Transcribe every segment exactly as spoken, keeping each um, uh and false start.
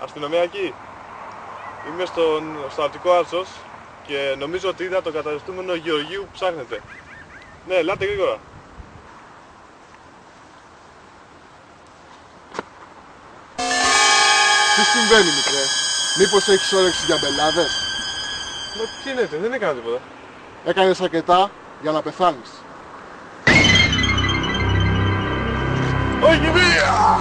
αστυνομιακή. Είμαι στον, στο Αττικό Άλσος και νομίζω ότι είδα το καταρρευτούμενο Γεωργίου που ψάχνετε. Ναι, ελάτε γρήγορα. Τι συμβαίνει, μικρέ? Μήπως έχεις όρεξη για μπελάδες? Μα τι είναι, δεν έκανα τίποτα. Έκανες αρκετά για να πεθάνεις. Όχι βία!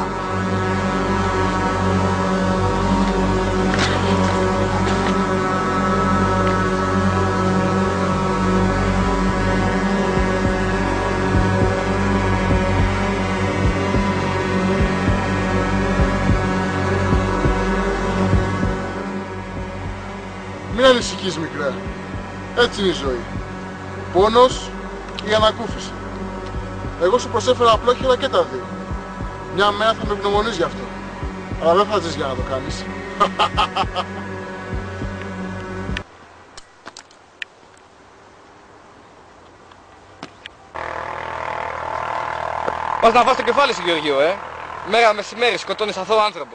Μην ανησυχείς, μικρέ. Έτσι είναι η ζωή. Πόνος ή ανακούφιση. Εγώ σου προσέφερα απλόχερα και τα δύο. Μια μέρα θα με ευγνωμονείς γι' αυτό. Αλλά δεν θα ζεις για να το κάνεις. Πας να φας το κεφάλι σου, Γεωργίου, ε! Μέρα μεσημέρι σκοτώνεις αθώο άνθρωπο.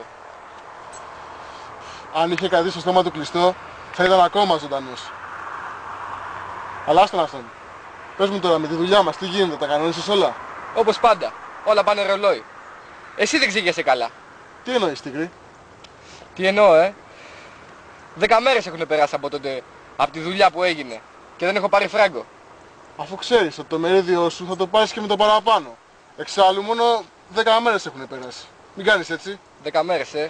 Αν είχε κρατήσει το στόμα του κλειστό, θα ήταν ακόμα ζωντανός. Αλλά άστον αυτόν. Πες μου τώρα με τη δουλειά μας, τι γίνεται, τα κανόνισες όλα? Όπως πάντα, όλα πάνε ρολόι. Εσύ δεν ξήγεσαι καλά. Τι εννοείς, Τίγρη? Τι εννοώ, ε? Δέκα μέρες έχουν περάσει από τότε, από τη δουλειά που έγινε και δεν έχω πάρει φράγκο. Αφού ξέρεις ότι το μερίδιο σου θα το πάρεις και με το παραπάνω. Εξάλλου μόνο δέκα μέρες έχουν περάσει. Μην κάνεις έτσι. Δέκα μέρες, ε.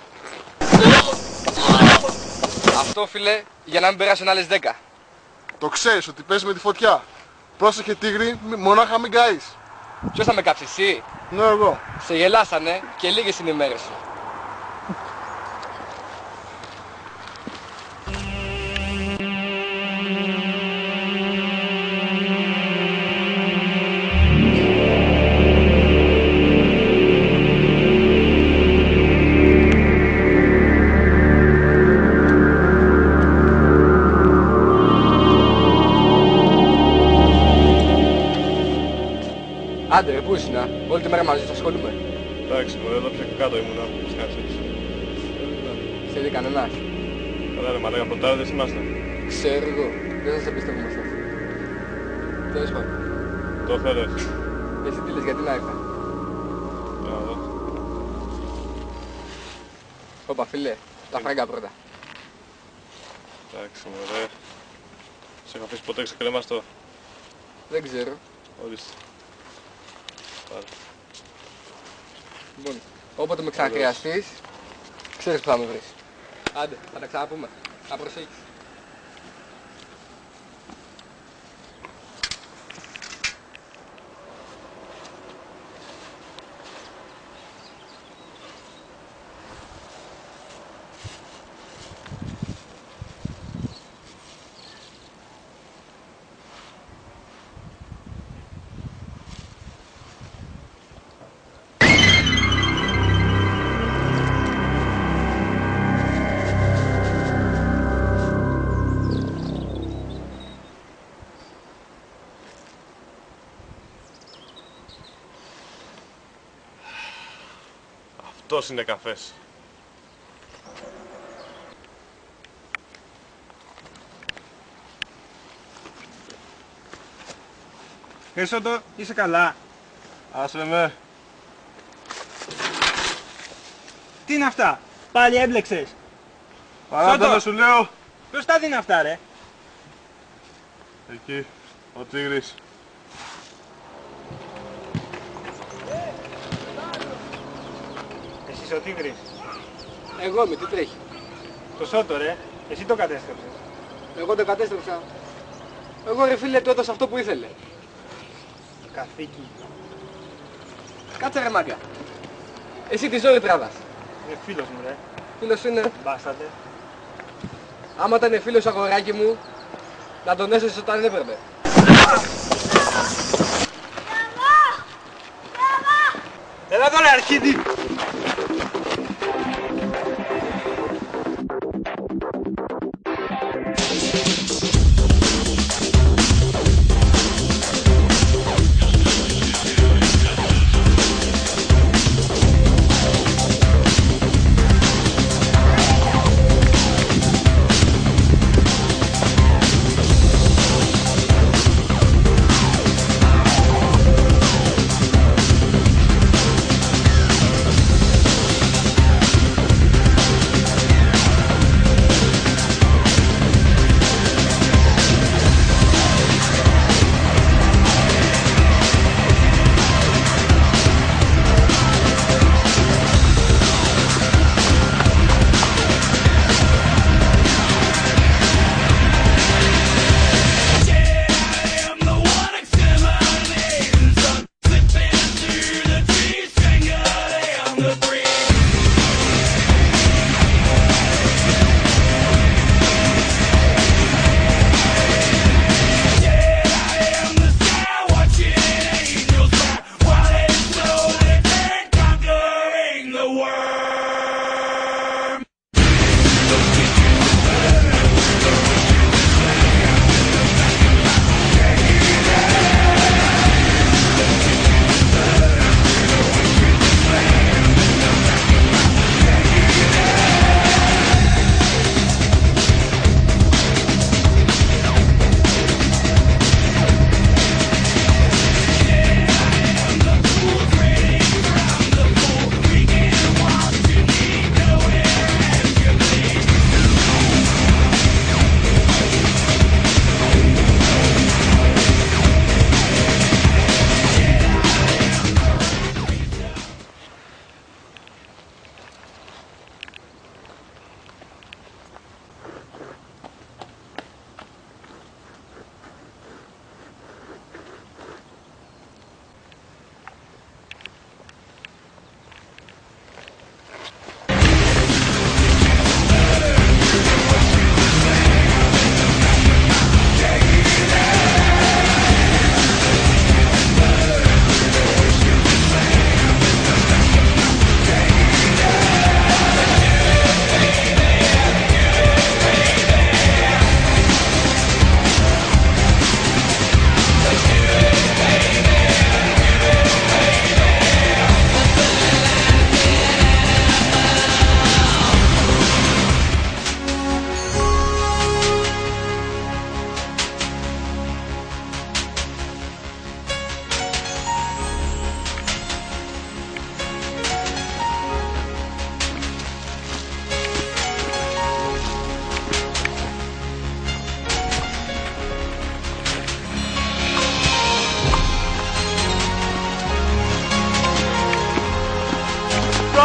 Αυτό, φίλε, για να μην περάσουν άλλες δέκα. Το ξέρεις ότι παίζεις με τη φωτιά. Πρόσεχε, Τίγρη, μη- μονάχα μην καείς. Ποιος θα με κάψει, εσύ? Ναι, εγώ. Σε γελάσανε και λίγες είναι οι μέρες σου. Άντε, ρε, πού ήσουνα? Όλη τη μέρα μαζί σου ασχολούμαι. Εντάξει, μωρέ, εδώ πιο κάτω ήμουνα. Πώς κάνεις έτσι. Σε είδε κανένας? Καλά ρε μαλάκα, πρωτάριδες είμαστε. Ξέρω εγώ. Δεν θα σε πιστεύουμε σε αυτό. Τέλος πάντων. Το θέλεις. Εσύ τι λες, γιατί να ήρθα? Για να δω. Όπα, φίλε, τα φράγκα πρώτα. Εντάξει, μωρέ. Σε έχω αφήσει ποτέ ξεκρέμαστο? Δεν ξέρω. Ορίστε. Πάρε. Λοιπόν, όποτε με ξαναχρειαστείς, ξέρεις που θα με βρεις. Άντε, θα τα ξαναπούμε. Να προσέχεις. Αυτός είναι καφές. Χρυσότο, είσαι καλά? Άσε με. Τι είναι αυτά? Πάλι έμπλεξες? Παράτα Σώτο. σου λέω. Ποιος τα δίνει αυτά, ρε? Εκεί, ο Τίγρης. Εσύ είσαι ο Τίγρης. Εγώ είμαι, τι τρέχει? Το Σώτο, ρε. Εσύ το κατέστρεψες. Εγώ το κατέστρεψα. Εγώ, ρε φίλε, του έδωσα αυτό που ήθελε. Καθήκη. Κάτσε, ρε μάγκα. Εσύ τη ζωή τράβας. Είναι φίλος μου, ρε. Φίλος είναι. Μπάσατε. Άμα ήταν φίλος αγοράκι μου, να τον έσωσες όταν έπρεπε. Έλα εδώ, ρε αρχίδι.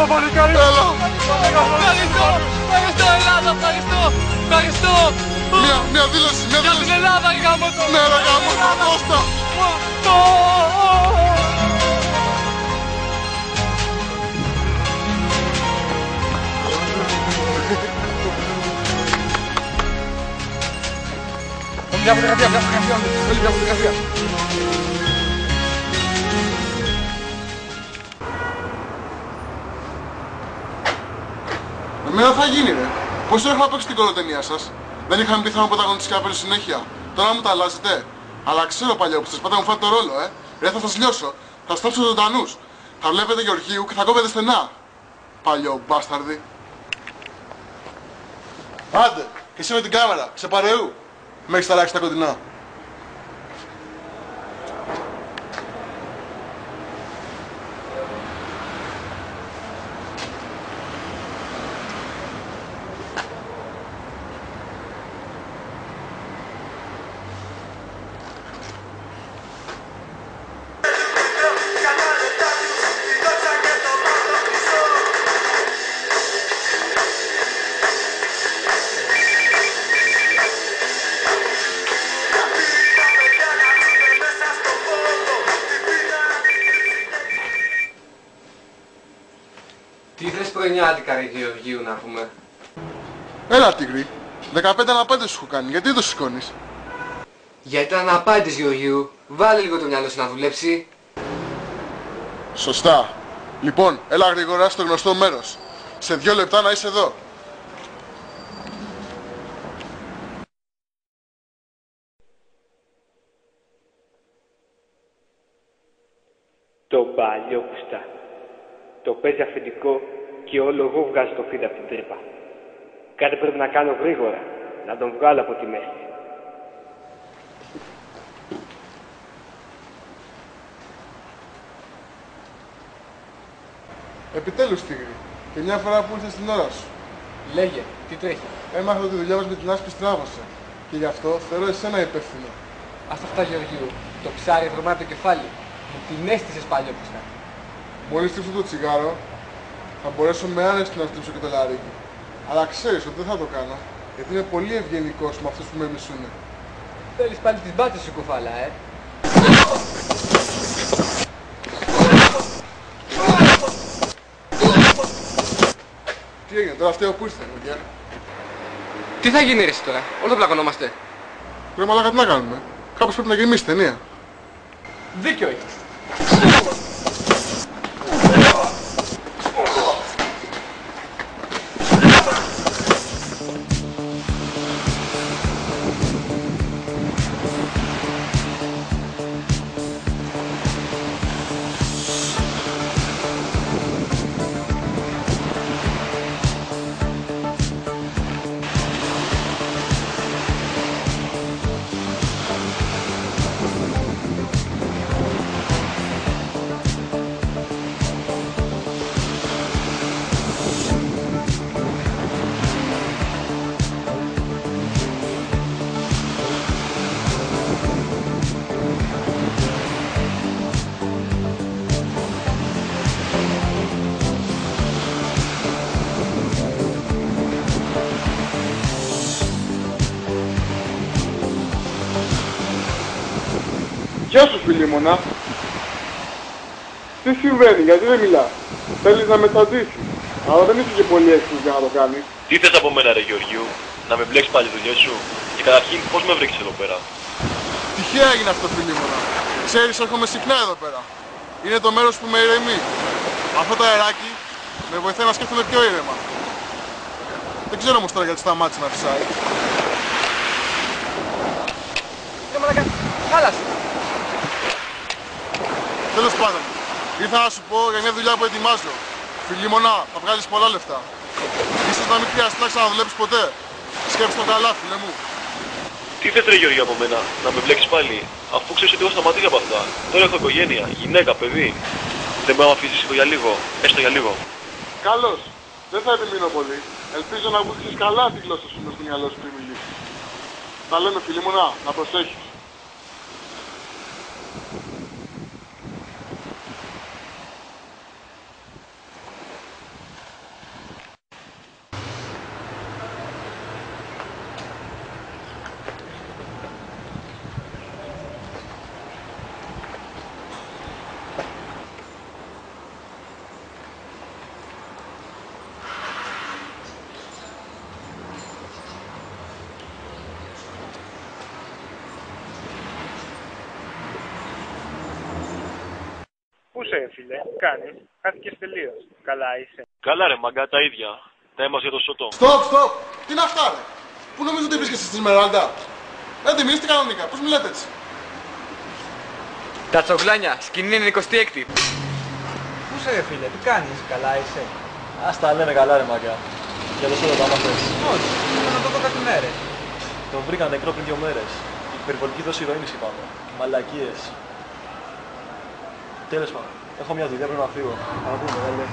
παλικάρι. Έλα. Ευχαριστώ, ευχαριστώ Ελλάδα, ευχαριστώ, ευχαριστώ. Μια, μια δήλωση, μια Για την δήλωση. Ελλάδα, γάμο το. Ναι, ρε γάμο, Κώστα. Μια φωτογραφία, μια φωτογραφία, θέλει μια φωτογραφία. Εμένα θα γίνει ρε. Πόσο έχουμε παίξει την κολοτενία σας. Δεν είχαμε πιθανό πρωταγωνιστική κάπελο συνέχεια. Τώρα μου τα αλλάζετε. Αλλά ξέρω παλιόπιστες, πάντα μου φάτε το ρόλο, ε. Ρε θα σας λιώσω. Θα στρέψω ζωντανούς. Θα βλέπετε Γεωργίου και θα κόβετε στενά. Παλιό μπάσταρδι. Άντε, και εσύ με την κάμερα, σε παρεού. Με έχεις ταράξει τα κοντινά. Τι θες πρωινιάτικα ρε Γεωργίου να πούμε. Έλα τίγρη. δεκαπέντε ανά πέντε σου έχω κάνει. Γιατί δεν το σηκώνεις. Γιατί ήταν απάντης Γεωργίου. Βάλε λίγο το μυαλό σου να δουλέψει. Σωστά. Λοιπόν, έλα γρήγορα στο γνωστό μέρος. Σε δύο λεπτά να είσαι εδώ. Το παλιό κουστά. Το παίζει αφεντικό και όλο εγώ βγάζω το φίδι από την τρύπα. Κάτι πρέπει να κάνω γρήγορα, να τον βγάλω από τη μέση. Επιτέλους τίγρη. Και μια φορά που ήρθες στην ώρα σου. Λέγε, τι τρέχει. Έμαθα ότι η δουλειά μας με την άσπη στράβωσε. Και γι' αυτό θεωρώ εσένα υπεύθυνο. Ας αυτά Γεωργίου. Το ψάρι βρωμάει από το κεφάλι. Μου την έστησες παλιόπιστα. Μόλις στρίψω το τσιγάρο, θα μπορέσω με άνεση να στρίψω και το λαρίκι. Αλλά ξέρεις ότι δεν θα το κάνω, γιατί είμαι πολύ ευγενικός με αυτούς που με μισούνε. Θέλεις πάλι τις μπάτσες σου κουφάλα, ε. Τι έγινε, τώρα φταίω που ήρθε, παιδιά. Τι θα γίνει ρε εσύ τώρα, όλο πλακωνόμαστε. Ρε μαλάκα, τι να κάνουμε. Κάπως πρέπει να γεμίσει ταινία. Δίκιο έχεις. Γεια σου Φιλίμωνα. Τι συμβαίνει, γιατί δεν μιλάς. Θέλεις να με τσαντήσεις. Αλλά δεν είσαι και πολύ έξυπνος για να το κάνεις. Τι θες από μένα ρε Γεωργίου, να με μπλέξεις πάλι δουλειές σου. Και καταρχήν πώς με βρήκες εδώ πέρα. Τυχαία έγινε αυτό Φιλίμωνα. Ξέρεις, έρχομαι συχνά εδώ πέρα. Είναι το μέρος που με ηρεμεί. Αυτό το αεράκι με βοηθάει να σκέφτομαι πιο ήρεμα. Δεν ξέρω όμως τώρα γιατί σταμάτησε να φυσάει. Ρε μαλάκα, χάλασε. Τέλος πάντων, ήρθα να σου πω για μια δουλειά που ετοιμάζω. Φιλίμωνα, θα βγάλεις πολλά λεφτά. Ίσως να μην χρειαστεί να ξαναδουλέψεις ποτέ. Σκέψου το καλά, φίλε μου. Τι θες ρε Γεωργίου από μένα, να με μπλέξεις πάλι. Αφού ξέρεις ότι έχω σταματήσει από αυτά. Τώρα έχω οικογένεια, γυναίκα, παιδί. Δεν μπορεί να με αφήσεις για λίγο, έστω για λίγο. Καλώς. Δεν θα επιμείνω πολύ. Ελπίζω να βούτυξες καλά τη γλώσσα σου μες στο μυαλό σου πριν μιλήσεις. Τα λέμε Φιλίμωνα, να προσέχεις. σε φίλε, κάνεις, χάθηκες τελείως. Καλά είσαι. Καλά ρε μαγκά, τα ίδια. Τα έμας για το σωτό. Στοπ, στοπ! Τι είναι αυτά, ρε! Πού νομίζω ότι βρίσκεσαι στη Σμεράλντα? Έντε, μιλήστε κανονικά, πώς μιλάτε έτσι? Τα τσογλάνια, σκηνή είναι εικοστή έκτη. Πού σε ρε φίλε, τι κάνεις, καλά είσαι? Ας τα λέμε καλά ρε μαγκά. Για το σώμα τα μάθες. Όχι, θέλω να το δω κάτι μέρες. Τον βρήκα νεκρό πριν δύο μέρες. Υπερβολική δόση ηρωίνης είπαμε. Μαλακίες. Τέλος πάντων. Έχω μια δουλειά, πρέπει να φύγω. Θα πούμε, δεν λέει.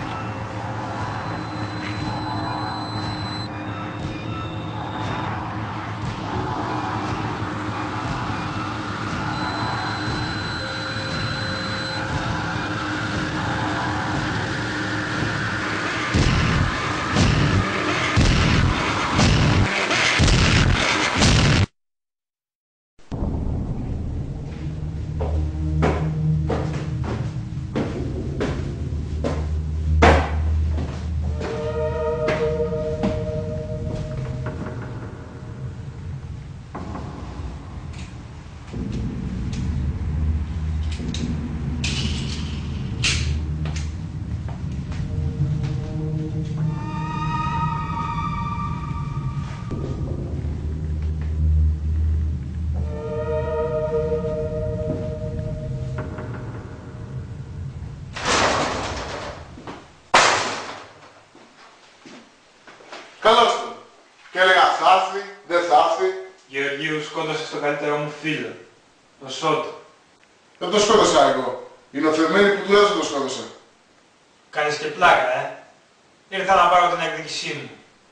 Καλώς του. Και έλεγα θα έρθει, δεν θα έρθει. Γεωργίου, σκότωσες τον καλύτερό μου φίλο, τον Σότο. Δεν το σκότωσα εγώ. Είναι ο Θεμέλη που του έδωσε το σκότωσε. Κάνεις και πλάκα, ε. Ήρθα να πάρω την εκδίκησή μου.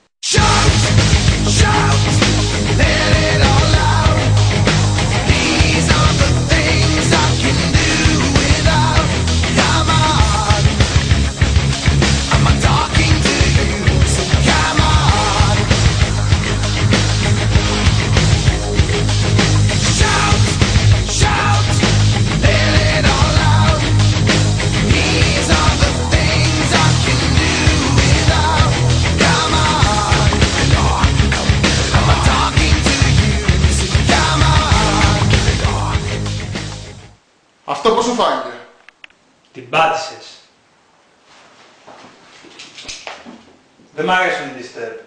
Αυτό πώς σου φάνηκε? Την πάτησες. Δεν μ' αρέσουν οι disturb.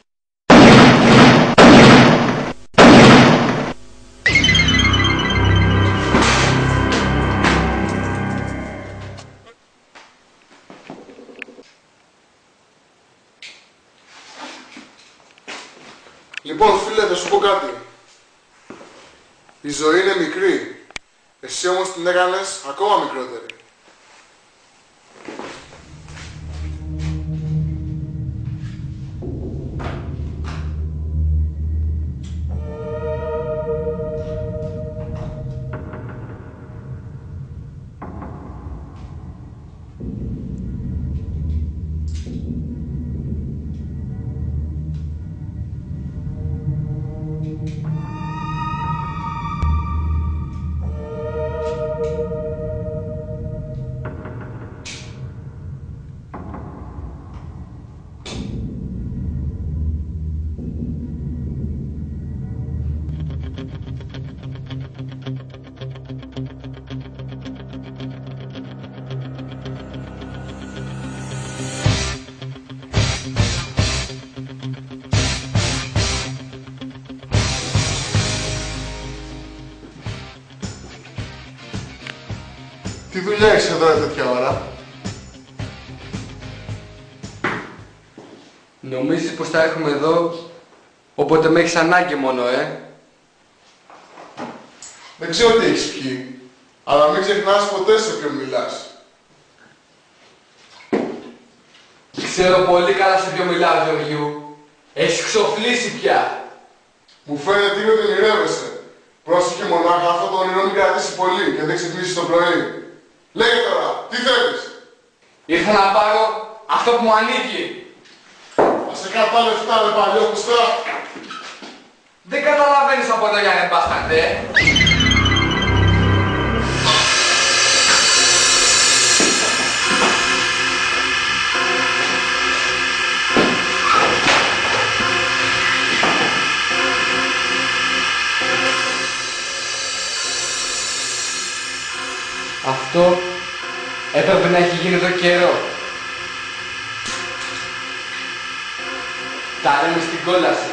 Λοιπόν φίλε, θα σου πω κάτι. Η ζωή είναι μικρή. Εσύ όμως την έκανες ακόμα μικρότερη. Τι δουλειά έχεις εδώ τέτοια ώρα? Νομίζεις πως θα έρχομαι εδώ, όποτε με έχεις ανάγκη μόνο, ε? Δεν ξέρω τι έχεις πιει, αλλά μην ξεχνάς ποτέ σε ποιον μιλάς. Ξέρω πολύ καλά σε ποιο μιλάω, Γεωργιού. Έχεις ξοφλήσει πια. Μου φαίνεται είναι ότι ονειρεύεσαι. Πρόσεχε μονάχα αυτό το όνειρο μην κρατήσει πολύ και δεν ξυπνήσεις το πρωί. Λέγε τώρα, τι θέλεις? Ήρθα να πάρω αυτό που μου ανήκει. Θα σε κάτω λεφτά, ρε παλιόπουστα. Δεν καταλαβαίνεις από εδώ για να μπάσταντε, ε. Αυτό Έπρεπε να έχει γίνει εδώ καιρό. Τα λέμε στην κόλαση.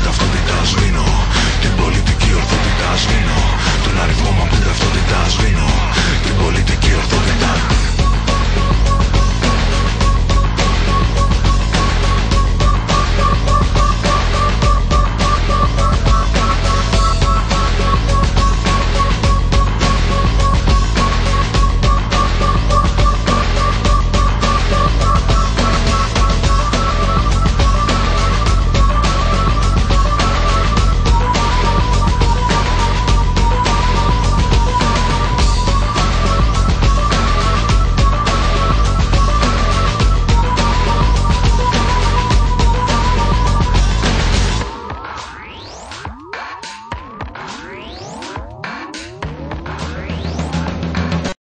Σβήνω τον αριθμό μου απ' την ταυτότητα σβήνω.